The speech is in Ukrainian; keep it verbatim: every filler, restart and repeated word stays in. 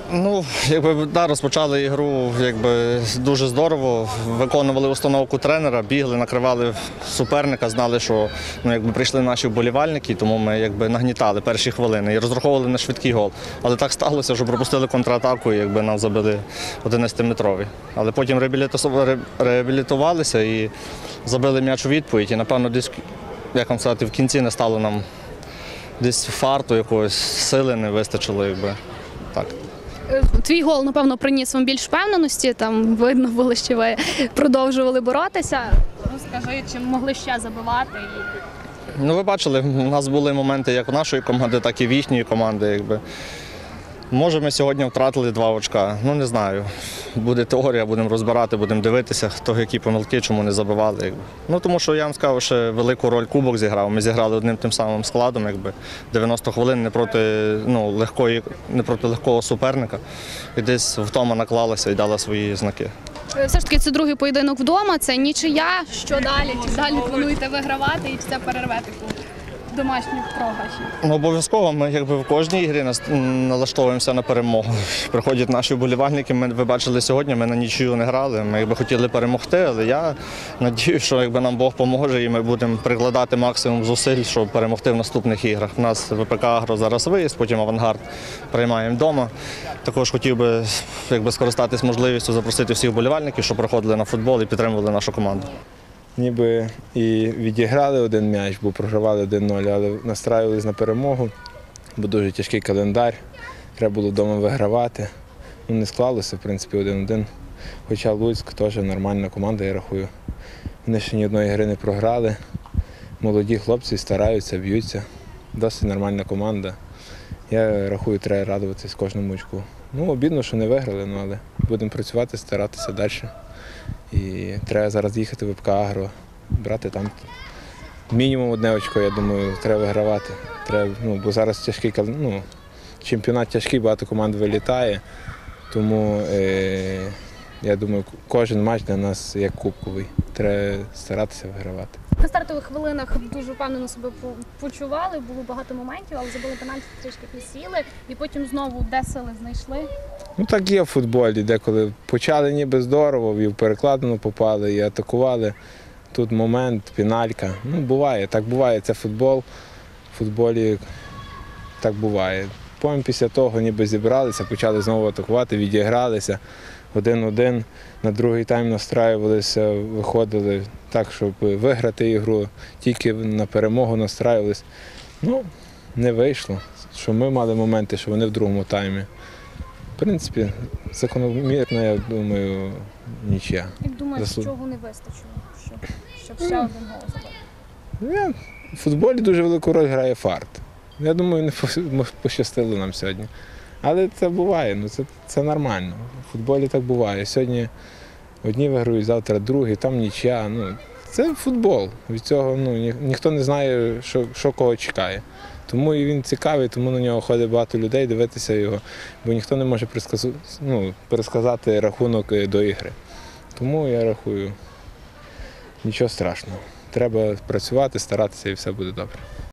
Ну, якби да, розпочали ігру якби дуже здорово. Виконували установку тренера, бігли, накривали суперника, знали, що ну, якби прийшли наші вболівальники, тому ми якби нагнітали перші хвилини і розраховували на швидкий гол. Але так сталося, що пропустили контратаку, і якби нам забили одинадцятиметровий. Але потім реабілітувалися і забили м'яч у відповідь. І напевно десь, як вам сказати, в кінці не стало нам десь фарту, якоїсь сили не вистачило, якби так. Твій гол, напевно, приніс вам більш впевненості, там видно було, що ви продовжували боротися. Розкажи, чи могли ще забивати? Ну, ви бачили, у нас були моменти як у нашої команди, так і в їхньої команди. Якби. Може, ми сьогодні втратили два очка, ну не знаю. Буде теорія, будемо розбирати, будемо дивитися, хто які помилки, чому не забивали. Якби. Ну, тому що я вам сказав, що велику роль кубок зіграв. Ми зіграли одним тим самим складом, якби дев'яносто хвилин не проти, ну, легкої, не проти легкого суперника. І десь втома наклалася і дала свої знаки. Все ж таки це другий поєдинок вдома, це нічия. Що далі? Чи далі плануєте вигравати і чи це перервете домашню програші? Ну, обов'язково ми якби в кожній ігрі налаштовуємося на перемогу. Приходять наші вболівальники, ми, ви бачили сьогодні, ми на нічию не грали, ми якби хотіли перемогти, але я сподіваюся, що якби нам Бог поможе і ми будемо прикладати максимум зусиль, щоб перемогти в наступних іграх. У нас ВПК «Агро» зараз виїзд, потім «Авангард» приймаємо вдома. Також хотів би якби скористатись можливістю запросити всіх вболівальників, щоб приходили на футбол і підтримували нашу команду. Ніби і відіграли один м'яч, бо програвали один нуль, але настраювалися на перемогу, бо дуже тяжкий календар, треба було вдома вигравати. Ну, не склалося, в принципі, один-один. Хоча Луцьк теж нормальна команда, я рахую. Вони ще ні одної гри не програли. Молоді хлопці стараються, б'ються. Досить нормальна команда. Я рахую, треба радуватися кожному очку. Ну, обідно, що не виграли, ну, але будемо працювати, старатися далі. І треба зараз їхати в ВПК «Агро», брати там мінімум одне очко, я думаю, треба вигравати. Треба, ну, бо зараз тяжкий, ну, чемпіонат тяжкий, багато команд вилітає, тому е, я думаю, кожен матч для нас як кубковий. Треба старатися вигравати. На стартових хвилинах дуже впевнено себе почували, було багато моментів, але забили пенальті, трішки підсіли і потім знову де сили знайшли. Ну так є в футболі, деколи почали ніби здорово, і в перекладину попали, і атакували. Тут момент, пеналька. Ну буває, так буває, це футбол. В футболі так буває. Потім після того ніби зібралися, почали знову атакувати, відігралися. Один-один, на другий тайм настраювалися, виходили так, щоб виграти ігру, тільки на перемогу настраювалися. Ну, не вийшло, що ми мали моменти, що вони в другому таймі. В принципі, закономірно, я думаю, нічия. Як думаєш, Заслуг... чого не вистачило, щоб, щоб ще один гол забити? В футболі дуже велику роль грає фарт. Я думаю, не пощастило нам сьогодні. Але це буває, ну це, це нормально. В футболі так буває. Сьогодні одні виграють, завтра другі, там нічия. Ну, це футбол. Від цього ну, ні, ніхто не знає, що, що кого чекає. Тому і він цікавий, тому на нього ходить багато людей дивитися його, бо ніхто не може ну, пересказати рахунок до ігри. Тому я рахую, нічого страшного. Треба працювати, старатися і все буде добре.